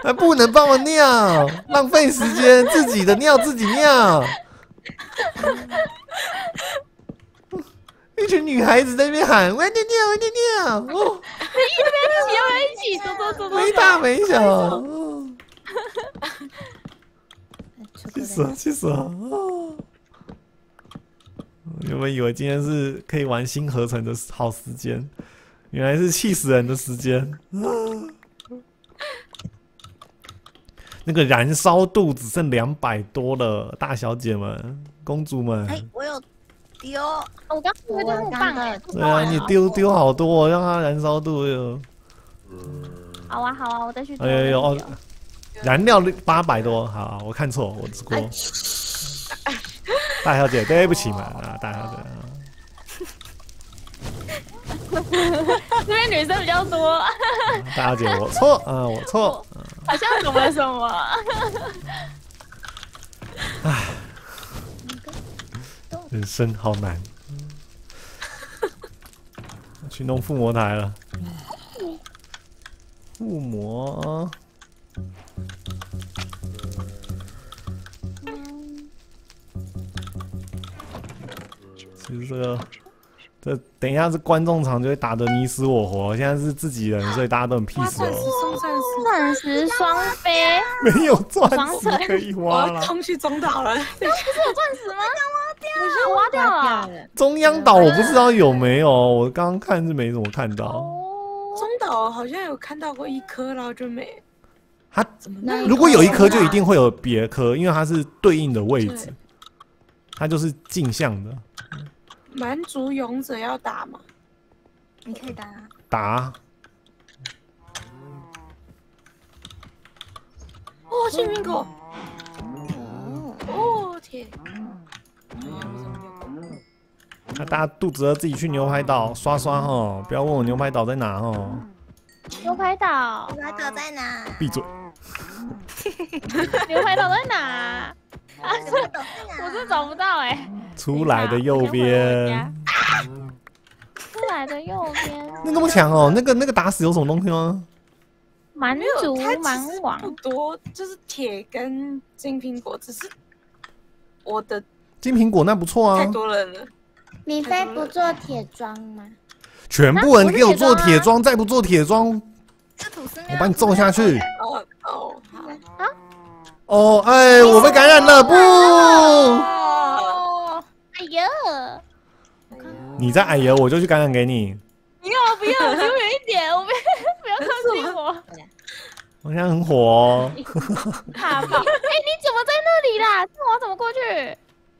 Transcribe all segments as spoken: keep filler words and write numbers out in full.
还不能帮我尿，浪费时间，自己的尿自己尿。一群女孩子在那边喊：“我要尿尿，我要尿尿！”哦， 要不要一起？要不要一起？走走走走。 没大没小。哦，气死了，气死了！哦，原本以为今天是可以玩新合成的好时间，原来是气死人的时间。啊，那个燃烧度只剩两百多了，大小姐们、公主们。 哎，我有丢， 我刚刚有个木棒哎。 对啊，你丢丢好多，让它燃烧度有。 好啊好啊，我再去丢。 哎呦哦，燃料八百多，好，我看错，我错。大小姐，对不起嘛，啊，大小姐。这边女生比较多。 大小姐，我错，啊，我错。 好像懂了什么。 唉，人生好难。去弄附魔台了。附魔。其实这个，这等一下是观众场就会打得你死我活。现在是自己人，所以大家都很 peace 哦。 钻石双飞， 没有钻石可以挖了。 我冲去中岛了。 不是有钻石吗？我挖掉了。 中央岛我不知道有没有，我刚刚看是没怎么看到。 中岛好像有看到过一颗，然后就没。 它如果有一颗，就一定会有别颗，因为它是对应的位置，它就是镜像的。 蛮族勇者要打吗？ 你可以打。 打。 哦，青苹果。哦天。 那大家肚子饿，自己去牛排岛刷刷哈，不要问我牛排岛在哪哈。 牛排岛。 牛排岛在哪？ 闭嘴。 牛排岛在哪？啊，我是找不到哎。 出来的右边。 出来的右边。 那那么强哦？那个那个打死有什么东西吗？ 蛮族蛮王不多，就是铁跟金苹果，只是我的金苹果那不错啊。 太多人了。 米菲不做铁桩吗？ 全部人给我做铁桩，再不做铁桩，我把你揍下去。 哦哦好啊！ 哦哎，我被感染了，不！ 哦，哎呀！ 你在哎呀，我就去感染给你。 不要不要，离我远一点，我不要不要靠近我。 我现在很火哦。 怕怕！哎，你怎么在那里啦？我要怎么过去？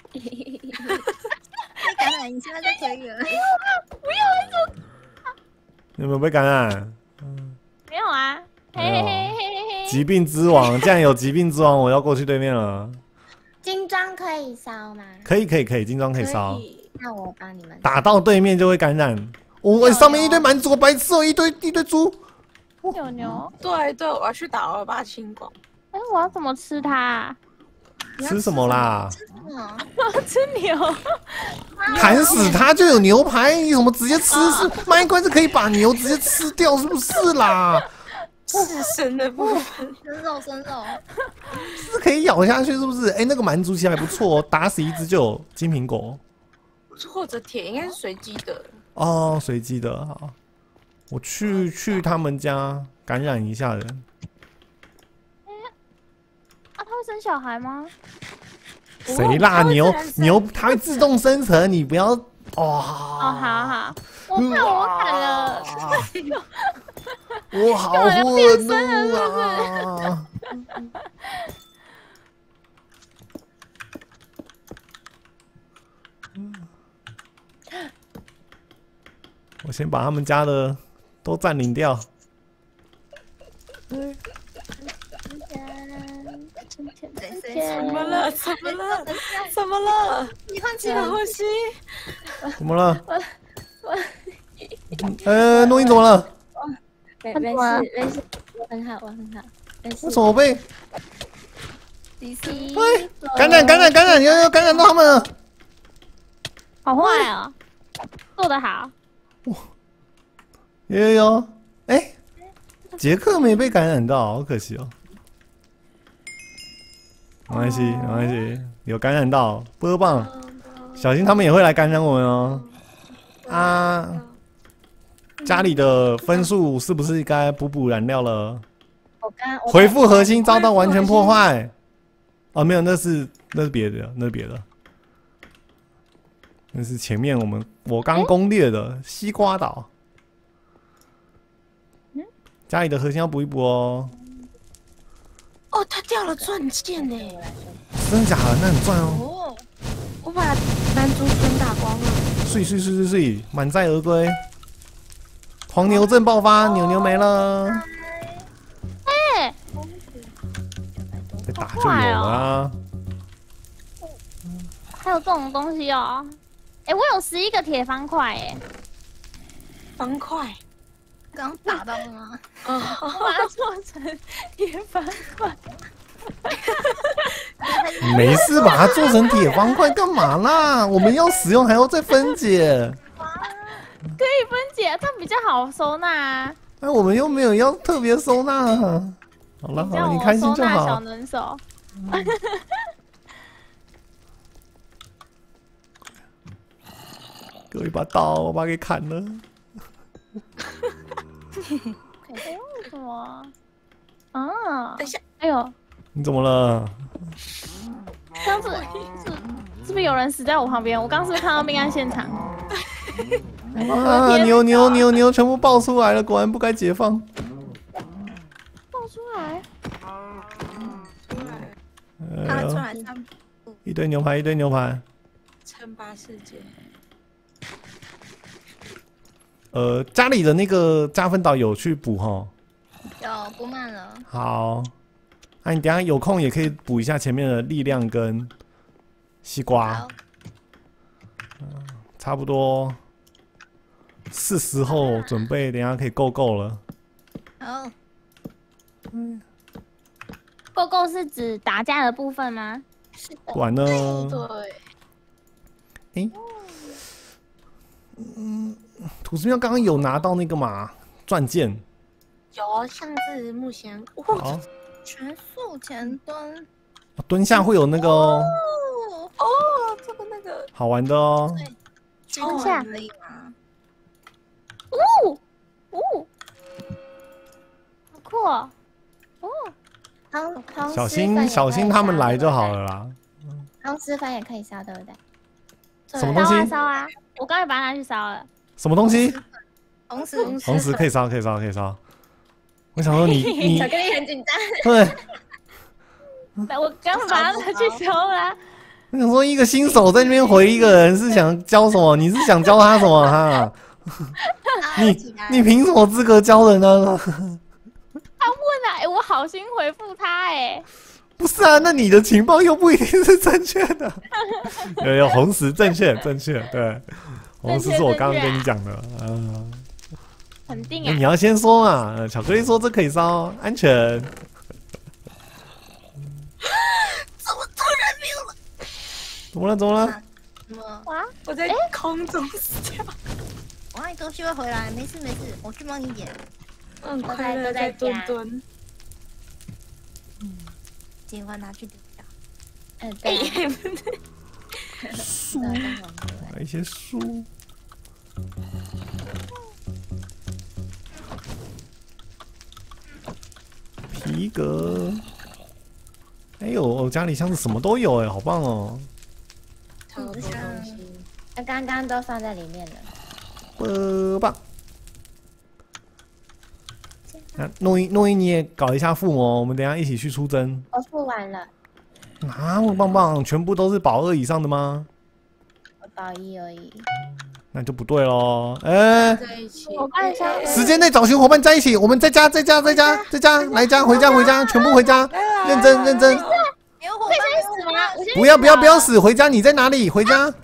被感染，你现在就可以了。 不要啊！不要啊！ 你有没有被感染？ 没有啊。嘿嘿嘿嘿嘿。 疾病之王，既然有疾病之王，我要过去对面了。 金装可以烧吗？ 可以可以可以，金装可以烧。 那我帮你们打到对面就会感染。我上面一堆蛮族白痴哦，一堆一堆猪。 牛牛。 对对，我要去打，我要把它清光。 哎，我要怎么吃它？ 吃什么啦？ 吃什么？ 吃牛。 砍死它就有牛排，你怎么直接吃？是卖关是可以把牛直接吃掉，是不是啦？ 刺身的部分， 生肉生肉， 是可以咬下去，是不是？哎，那个蛮族其实还不错哦，打死一只就有金苹果。 或者铁应该是随机的。 哦，随机的，好，我去去他们家感染一下人。 啊，他会生小孩吗？ 谁啦？牛牛它会自动生成，你不要哇！ 哦，好好，我怕我砍了。 我好愤怒啊！我先把他们家的都占领掉。 怎么了？怎么了？怎么了？ 你换记得呼吸。 怎么了？呃，诺英怎么了？ 没没事没事，我很好我很好。 为什么我被？ 哎， 感染感染感染，要要感染到他们了。 好坏哦，做得好。 哇，有有有，哎，杰克没被感染到，好可惜哦。 没关系，没关系，有感染到，波棒，小心他们也会来感染我们哦。啊，家里的分数是不是该补补燃料了？ 我刚我回复核心遭到完全破坏。哦，没有，那是那是别的，那是别的，那是前面我们我刚攻略的西瓜岛。家里的核心要补一补哦。 哦，他掉了钻剑呢！ 真的假的？那很赚哦。 哦，我把男主全打光了。 睡睡睡睡睡，满载而归。黄牛症爆发，牛牛没了。 哎， 被打就有了啊。 还有这种东西哦。哎，我有十一个铁方块哎。 方块。 刚打到了吗？ 哦， 我把它做成铁方块。 没事，把它做成铁方块干嘛啦？我们要使用还要再分解。 可以分解，这样比较好收纳啊。 哎，我们又没有要特别收纳。好了好了，你开心就好。 小能手。 给我一把刀，我把它给砍了。 哎呦，什么？啊！ 等一下， 哎呦， 你怎么了？ 上次是是不是有人死在我旁边？我刚是不是看到命案现场？ 啊！牛牛牛牛全部爆出来了，果然不该解放。 爆出来！ 他出来散步。 一堆牛排，一堆牛排。 称霸世界。 呃，家里的那个加分岛有去补哈？ 有不慢了。 好，那、啊、你等一下有空也可以补一下前面的力量跟西瓜。嗯、差不多是时候准备，等一下可以够够了。 好。 嗯。够够是指打架的部分吗？ 是的。 不然呢？ 对。 哎、欸，嗯。土司喵刚刚有拿到那个嘛钻剑， 有像是目前好全速前蹲， 蹲下会有那个哦， 哦，这个那个好玩的哦， 蹲下可以吗？ 哦哦，好酷哦！哦， 汤汤小心小心他们来就好了啦。 汤师粉也可以烧，对不对？ 什么东西？ 烧啊！我刚才把它拿去烧了。 什么东西？ 红石红石可以烧，可以烧，可以烧。我想说你你巧克力很紧张。 对， 我刚把它拿去烧了。 我想说一个新手在那边回一个人是想教什么？你是想教他什么哈？你你凭什么资格教人呢？ 他问了，哎，我好心回复他，哎。 不是啊，那你的情报又不一定是正确的。有有红石正确正确，对。红石是我刚刚跟你讲的，啊， 肯定啊！ 你要先说嘛，巧克力说这可以烧，安全。 怎么突然没有了？ 怎么了？怎么了？ 什么？ 哇！ 我在空中死掉。 我让你东西会回来，没事没事，我去帮你捡。 嗯，快乐在蹲蹲。 嗯，尽管拿去丢掉。嗯， 对。 书，买一些书。皮革。哎呦，我家里箱子什么都有哎，好棒哦！ 好多东西，那刚刚都放在里面了。 呃棒。那诺伊诺伊你也搞一下附魔，我们等一下一起去出征。 我付完了。 啊，我棒棒，全部都是保二以上的吗？ 我保一而已。 那就不对喽，哎、欸， 我看一下， 时间内找寻伙伴在一起，我们在家，在家，在家，在家，来家，回家，回家，全部回家，认真，认真。 没有伙伴死吗？ 不要，不要，不要死，回家，你在哪里？回家。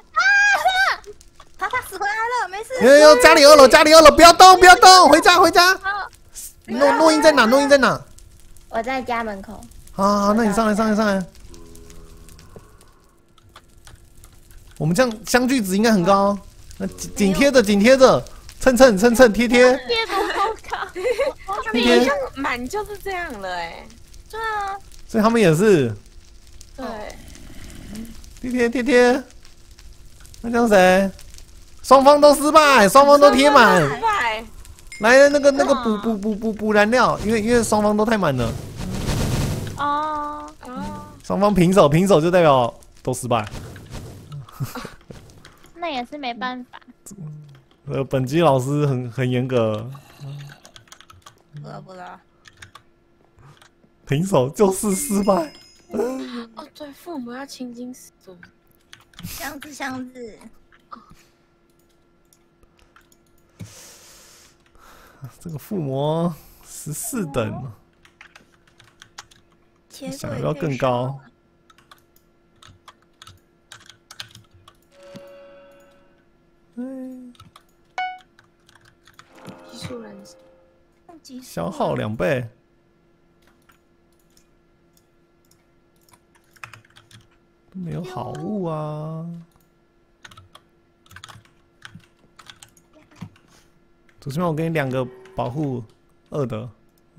他他死回来了，没事。 有有有，家里二楼，家里二楼，不要动，不要动，回家，回家。诺诺音在哪？诺音在哪？ 我在家门口。 啊，那你上来，上来，上来。我们这样相距值应该很高，那紧紧贴着，紧贴着，蹭蹭蹭蹭贴贴。 贴的好高， 你像满就是这样了哎。 对啊。 所以他们也是。 对， 贴贴贴贴，那这样谁？双方都失败，双方都贴满。 失败。 来，那个那个补补补补补燃料，因为因为双方都太满了。 哦， 哦， 双方平手，平手就代表都失败。 那也是没办法。 呃，本机老师很很严格， 不了不了， 平手就是失败。 哦，对，父母要亲近十足。 箱子箱子， 这个附魔十四等， 切想要不要更高？嗯， 技术人士， 消耗两倍。没有好物啊！主持人，我给你两个保护二的。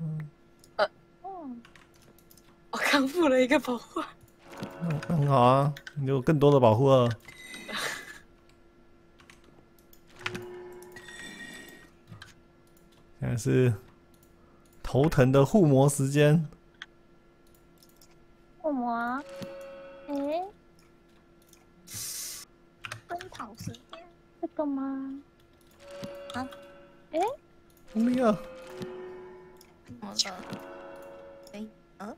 我刚付了一个保护。 嗯，很好啊，你有更多的保护二。现在是头疼的护魔时间。 护魔。哎， 奔跑时间， 这个吗？ 啊？ 哎， 红利啊！ 怎么了？哎，呃，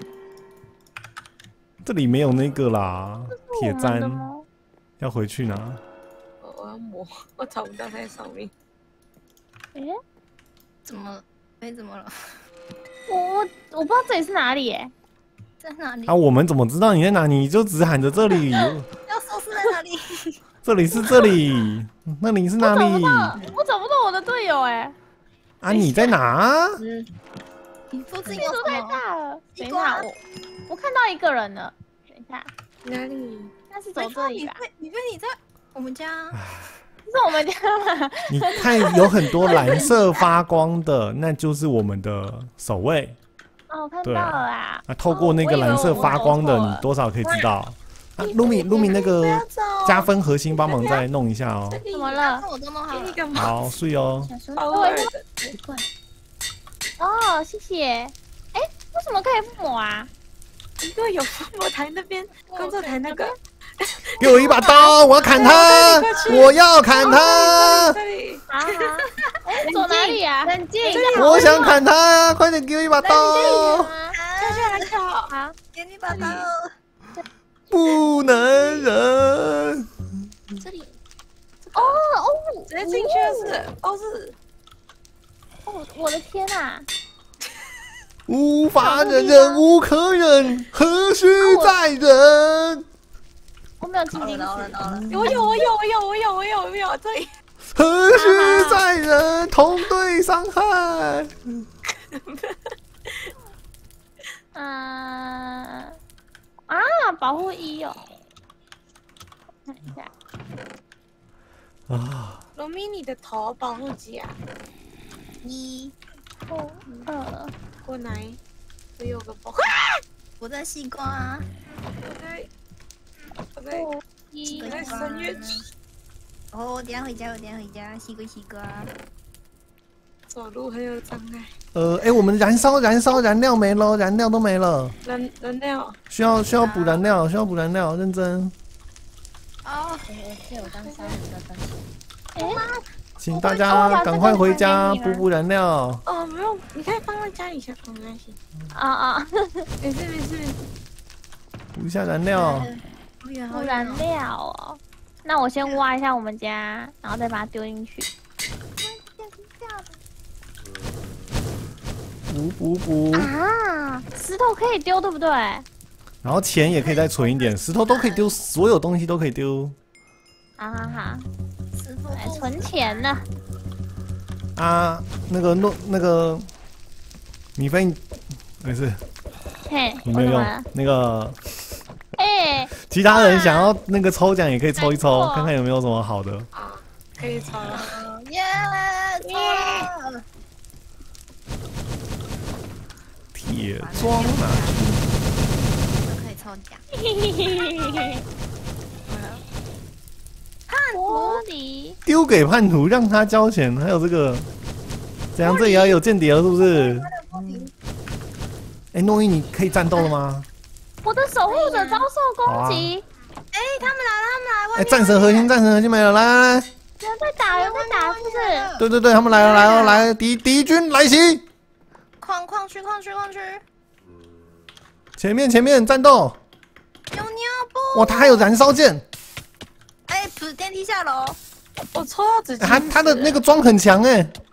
这里没有那个啦，铁我们的砧吗？ 要回去拿。 我我要磨，我找不到它在上面。 哎， 怎么？没怎么了？ 我我我不知道这里是哪里耶。 在哪里？ 啊，我们怎么知道你在哪？你就只喊着这里， 要说是在哪里？ 这里是这里，那里是哪我找不里？ 到，我找不到我的队友哎。 啊，你在哪？ 嗯， 你附近地图太有什么？ 大了。等一西瓜下，我我看到一个人了。等一下， 哪里？ 应该是走这里吧？ 你被你被你在我们家， 这是我们家吗？ 你看有很多蓝色发光的，那就是我们的守卫。 哦，我看到对了啊。 啊，透过那个蓝色发光的， 哦我以为我你多少可以知道。啊，露米露米那个加分核心帮忙再弄一下哦。 怎么了？ 那我都弄好了。 给你干嘛？ 好，睡哦。 想说保护二的。 奇怪。哦，谢谢。哎，为什么可以附魔啊？ 因为有父母台那边工作台那个， 给我一把刀，我要砍他！我要砍他！ 这里。 啊哈！哎，走哪里啊？冷静， 我想砍他！快点给我一把刀！ 下去还好。 好， 给你把刀。 不能忍！ 这里哦哦， 直接进去就是，哦是。 哦，我的天哪！ 无法忍，忍无可忍，何须再忍？ 我没有进进去。 到了到了， 我有我有我有我有我有我有这里。 何须再忍？同对伤害。 嗯啊，保护一哦，看一下。 啊！ 罗米，你的头保护几啊？ 一， 哦，二， 过来，我有个保护。 我在西瓜， 我在，我在， 哦，一我，在深渊哦，我等下回家，我等下回家，西瓜西瓜。 走路很有障碍。 呃，哎、我们燃烧燃烧燃料没了，燃料都没了， 燃燃料， 需要需要补燃料，需要补燃料，认真， 哦， 哎， 请大家赶快回家补补燃料。 哦，不用，你可以放在家里先，哦，没关系， 啊啊， 没事没事没事。 补一下燃料。 好远好不远燃料哦。那我先挖一下我们家，然后再把它丢进去。 补补补， 啊，石头可以丢，对不对？ 然后钱也可以再存一点，石头都可以丢，所有东西都可以丢。 好好好， 师傅来存钱呢。 啊，那个弄那个米菲，没事， 嘿， 你没有用我怎么了。 那个哎， 其他人想要那个抽奖也可以抽一抽没，错看看有没有什么好的。 啊，可以抽了。 耶，错了， 铁桩拿去， 都可以抽抽奖。 看玻璃丢给叛徒，让他交钱，还有这个，怎样？这也要有间谍了，是不是？哎，诺伊，你可以战斗了吗？ 我的守护者遭受攻击。 哎，他们来了，他们来了！ 哎，战神核心，战神核心没了，来来来！ 有人在打，有人在打，是不是？ 对对对，他们来了来了来，敌敌军来袭！ 矿矿区矿区矿区， 前面前面战斗！ 有尿布！ 哇，他还有燃烧剑！ 哎，不是电梯下楼。 我抽到纸巾。 他他的那个装很强哎。